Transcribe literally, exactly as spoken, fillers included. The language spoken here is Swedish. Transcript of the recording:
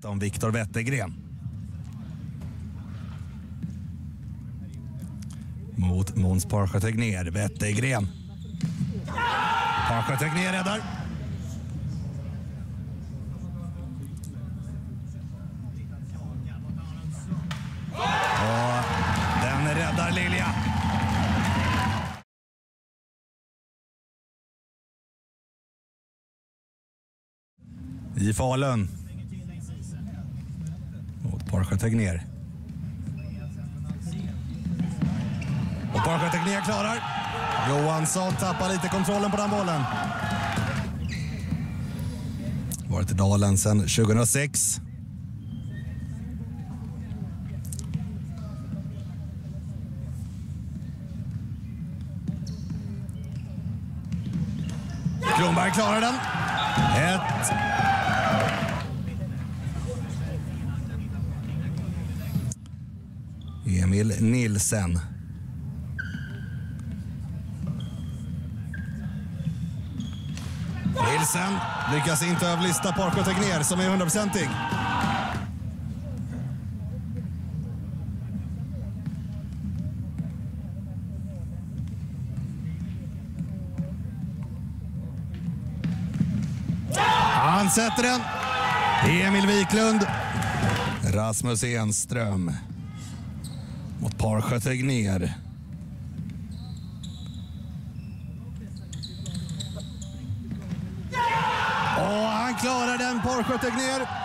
Om Viktor Wettergren. Mot Måns Parsjö Tegnér. Wettergren. Parsjö Tegnér räddar. Och den räddar Lilja. I Falun. Mot Parsjö Tegnér. Och Parsjö Tegnér klarar. Johansson tappar lite kontrollen på den bollen. Varit i Dalen sedan tjugohundrasex. Kronberg klarar den. Ett. Emil Nilsen. Nilsen lyckas inte överlista Parsjö Tegnér som är hundraprocentig. Han sätter den. Emil Wiklund. Rasmus Enström. Mot Parsjö Tegnér. Och han klarar den, Parsjö Tegnér.